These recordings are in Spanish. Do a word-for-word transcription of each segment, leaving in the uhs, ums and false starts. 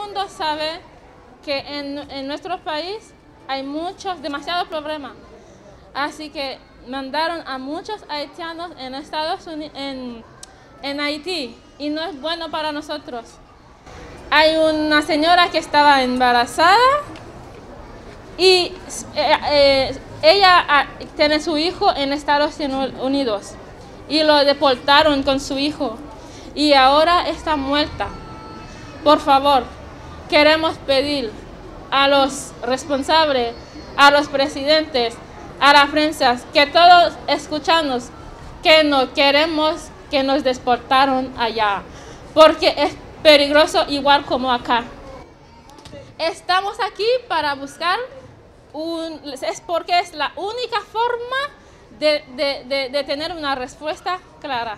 mundo sabe que en, en nuestro país hay muchos, demasiados problemas. Así que mandaron a muchos haitianos en Estados Unidos, en, en Haití, y no es bueno para nosotros. Hay una señora que estaba embarazada y eh, eh, ella tiene su hijo en Estados Unidos y lo deportaron con su hijo y ahora está muerta. Por favor, queremos pedir a los responsables, a los presidentes, a la prensa, que todos escuchamos que no queremos que nos deportaron allá, porque es peligroso igual como acá. Estamos aquí para buscar, un, es porque es la única forma de, de, de, de tener una respuesta clara.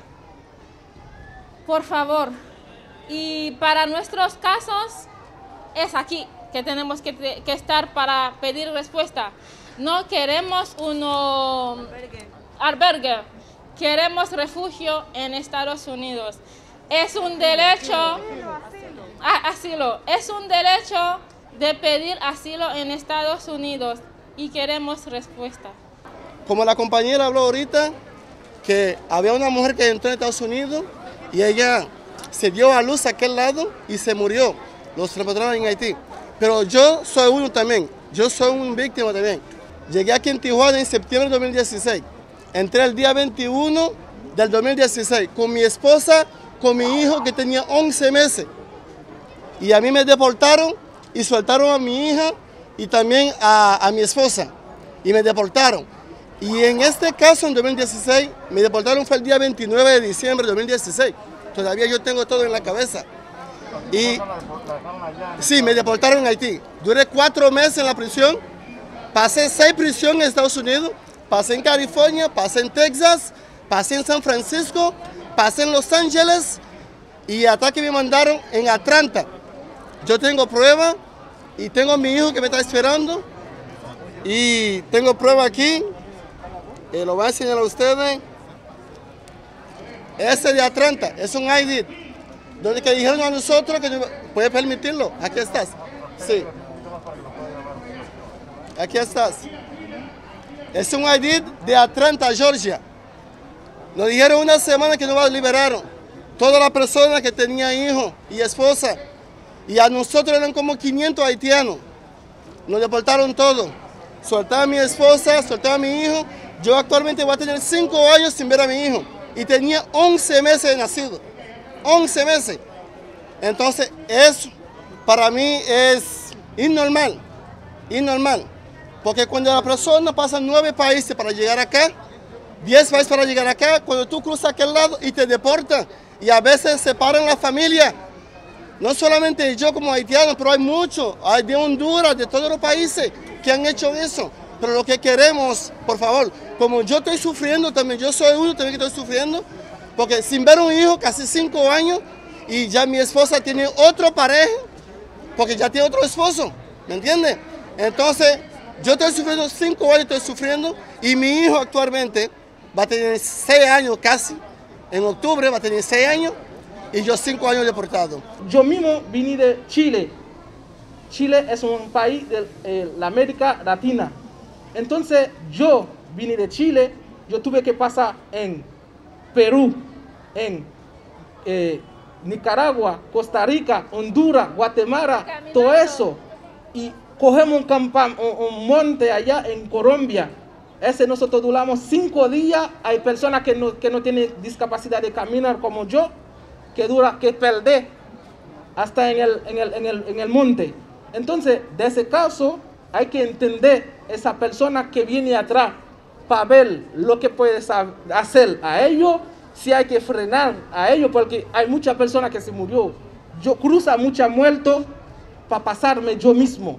Por favor, y para nuestros casos es aquí que tenemos que, que estar para pedir respuesta. No queremos un albergue. albergue, queremos refugio en Estados Unidos. Es un derecho, asilo. asilo, es un derecho de pedir asilo en Estados Unidos y queremos respuesta. Como la compañera habló ahorita, que había una mujer que entró en Estados Unidos y ella se dio a luz a aquel lado y se murió. Los repatriaron en Haití. Pero yo soy uno también, yo soy una víctima también. Llegué aquí en Tijuana en septiembre de dos mil dieciséis. Entré el día veintiuno del dos mil dieciséis con mi esposa, con mi hijo que tenía once meses. Y a mí me deportaron y soltaron a mi hija y también a, a mi esposa. Y me deportaron. Y en este caso, en dos mil dieciséis, me deportaron fue el día veintinueve de diciembre de dos mil dieciséis. Todavía yo tengo todo en la cabeza. Y sí, me deportaron en Haití. Duré cuatro meses en la prisión. Pasé seis prisiones en Estados Unidos. Pasé en California, pasé en Texas, pasé en San Francisco, pasé en Los Ángeles y hasta que me mandaron en Atlanta. Yo tengo prueba y tengo a mi hijo que me está esperando y tengo prueba aquí, eh, lo voy a enseñar a ustedes. Ese de Atlanta es un I D, donde que dijeron a nosotros que puede permitirlo. Aquí estás. Sí. Aquí estás. Es un I D de Atlanta, Georgia. Nos dijeron una semana que nos liberaron. Todas las personas que tenían hijos y esposa. Y a nosotros eran como quinientos haitianos. Nos deportaron todos. Soltaron a mi esposa, soltaron a mi hijo. Yo actualmente voy a tener cinco años sin ver a mi hijo. Y tenía once meses de nacido. once meses. Entonces, eso para mí es innormal. Innormal. Porque cuando la persona pasa nueve países para llegar acá, diez países para llegar acá, cuando tú cruzas aquel lado y te deportan, y a veces separan la familia, no solamente yo como haitiano, pero hay muchos, hay de Honduras, de todos los países que han hecho eso. Pero lo que queremos, por favor, como yo estoy sufriendo también, yo soy uno también que estoy sufriendo, porque sin ver un hijo casi cinco años, y ya mi esposa tiene otro pareja, porque ya tiene otro esposo, ¿me entiendes? Entonces, yo estoy sufriendo cinco años, estoy sufriendo, y mi hijo actualmente va a tener seis años casi, en octubre va a tener seis años, y yo cinco años deportado. Yo mismo vine de Chile. Chile es un país de eh, la América Latina. Entonces yo vine de Chile, yo tuve que pasar en Perú, en eh, Nicaragua, Costa Rica, Honduras, Guatemala, todo eso. Y cogemos un, campa, un, un monte allá en Colombia. Ese nosotros duramos cinco días. Hay personas que no, que no tienen discapacidad de caminar como yo, que dura, que perder hasta en el, en el, en el, en el monte. Entonces, de ese caso, hay que entender esa persona que viene atrás para ver lo que puede hacer a ellos, si hay que frenar a ellos, porque hay muchas personas que se murió. Yo cruzo muchos muertos para pasarme yo mismo.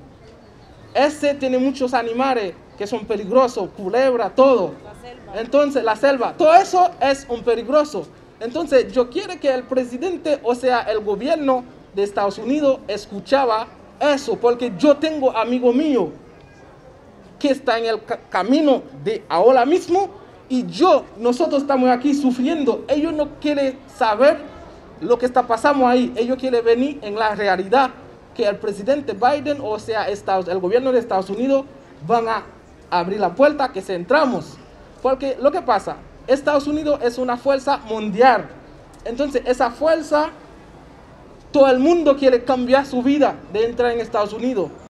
Ese tiene muchos animales que son peligrosos, culebra, todo. La selva. Entonces, la selva, todo eso es un peligroso. Entonces, yo quiero que el presidente, o sea, el gobierno de Estados Unidos, escuchaba eso, porque yo tengo amigos míos que están en el ca camino de ahora mismo, y yo, nosotros estamos aquí sufriendo. Ellos no quieren saber lo que está pasando ahí, ellos quieren venir en la realidad. que el presidente Biden, o sea, Estados, el gobierno de Estados Unidos, van a abrir la puerta que se entramos. Porque lo que pasa, Estados Unidos es una fuerza mundial. Entonces, esa fuerza, todo el mundo quiere cambiar su vida de entrar en Estados Unidos.